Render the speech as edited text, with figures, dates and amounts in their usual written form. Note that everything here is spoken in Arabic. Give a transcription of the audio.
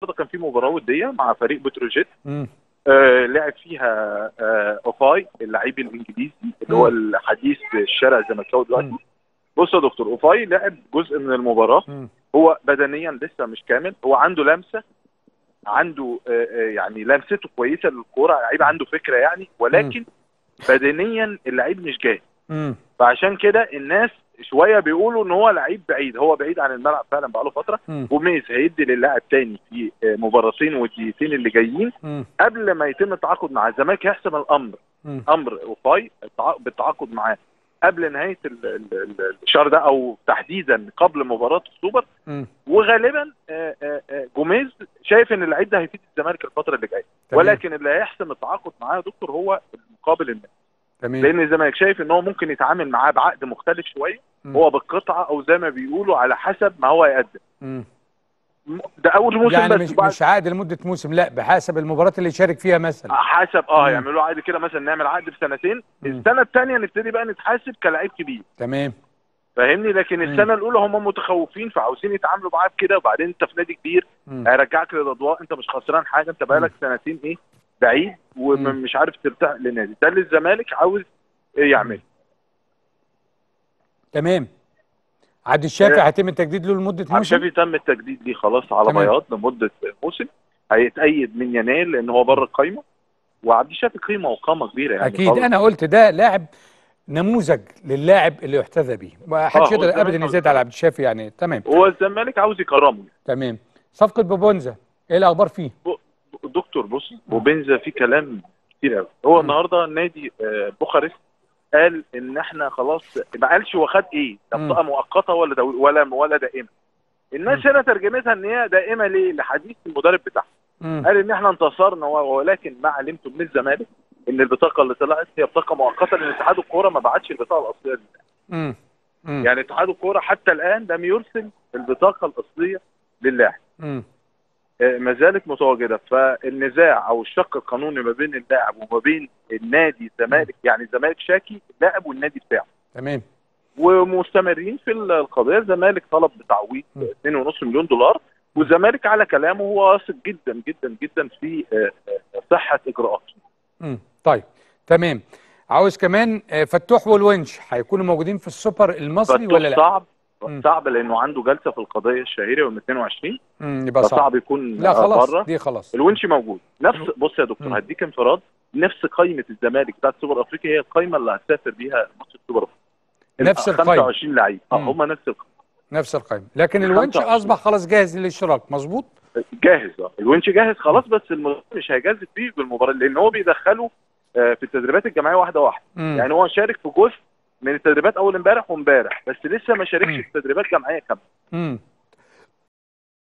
النهارده كان في مباراه وديه مع فريق بتروجيت. لعب فيها اوفاي اللعيب الانجليزي اللي هو الحديث الشارع الزملكاوي دلوقتي. بص يا دكتور، اوفاي لعب جزء من المباراه. هو بدنيا لسه مش كامل، هو عنده لمسه، عنده يعني لمسته كويسه للكوره، لعيب عنده فكره يعني، ولكن بدنيا اللعيب مش جاهز. فعشان كده الناس شويه بيقولوا ان هو لعيب بعيد، هو بعيد عن الملعب فعلا بقاله فتره. جوميز هيدي للاعب تاني في مباراتين والدقيقتين اللي جايين قبل ما يتم التعاقد مع الزمالك. هيحسم الامر امر اوفاي بالتعاقد معاه قبل نهايه الشهر ده، او تحديدا قبل مباراه السوبر. وغالبا جوميز شايف ان اللعيب ده هيفيد الزمالك الفتره اللي جايه، ولكن اللي هيحسم التعاقد معاه يا دكتور هو المقابل المالي. لان الزمالك شايف ان هو ممكن يتعامل معاه بعقد مختلف شويه، هو بالقطعه او زي ما بيقولوا على حسب ما هو يقدم. ده اول موسم يعني بس، مش عقد لمده موسم، لا بحسب المباريات اللي يشارك فيها مثلا، حسب يعملوا عقد كده مثلا، نعمل عقد بسنتين. السنه الثانيه نبتدي بقى نتحاسب كلاعب كبير. تمام، فاهمني؟ لكن السنه الاولى هم متخوفين فعاوزين يتعاملوا معاه بكده، وبعدين انت في نادي كبير هيرجعك للاضواء، انت مش خسران حاجه، انت بقالك سنتين بعيد ومش عارف ترتاح للنادي. ده اللي الزمالك عاوز يعمل. تمام. عبد الشافي هيتم التجديد له لمده موسم؟ عبد الشافي تم التجديد ليه خلاص على بياض لمده موسم، هيتأيد من يناير لان هو بره القايمه. وعبد الشافي قيمه وقامه كبيره يعني اكيد خالص. انا قلت ده لاعب نموذج للاعب اللي يحتذى به، ما حدش يقدر ابدا يزيد على عبد الشافي يعني. تمام. هو الزمالك عاوز يكرمه. تمام. صفقه بوبونزا ايه الاخبار فيه؟ دكتور بص، بوبونزا في كلام كتير قوي. هو النهارده نادي بوخارست قال ان احنا خلاص، ما قالش هو خد ايه، ده بطاقه مؤقته ولا دائمه. الناس هنا ترجمتها ان هي دائمه ليه؟ لحديث المدرب بتاعها. قال ان احنا انتصرنا، ولكن ما علمته من الزمالك ان البطاقه اللي طلعت هي بطاقه مؤقته، لان اتحاد الكوره ما بعتش البطاقه الاصليه للاعب. يعني اتحاد الكوره حتى الان لم يرسل البطاقه الاصليه للاعب. ما زالت متواجده. فالنزاع او الشق القانوني ما بين اللاعب وما بين النادي الزمالك، يعني الزمالك شاكي اللاعب والنادي بتاعه. تمام. ومستمرين في القضيه. الزمالك طلب بتعويض 2.5 مليون دولار، والزمالك على كلامه هو واثق جدا جدا جدا في صحه اجراءاته. طيب تمام. عاوز كمان فتوح والونش هيكونوا موجودين في السوبر المصري ولا لا؟ صعب لانه عنده جلسه في القضيه الشهيره يوم 22. يبقى صعب يكون لا خلاص بره. دي خلاص. الونش موجود. بص يا دكتور، هديك انفراد، نفس قائمه الزمالك بتاعت السوبر الافريقي هي القائمه اللي هتسافر بيها ماتش السوبر الافريقي. نفس القائمه 25 لعيب هم نفس القائمه. لكن الونش اصبح خلاص جاهز للاشتراك، مظبوط؟ جاهز. الونش جاهز خلاص، بس مش هيجازف بيه بالمباراه لان هو بيدخله في التدريبات الجماعيه واحده. يعني هو شارك في جزء من التدريبات اول امبارح وامبارح، بس لسه ما شاركش في تدريبات جماعيه كامله.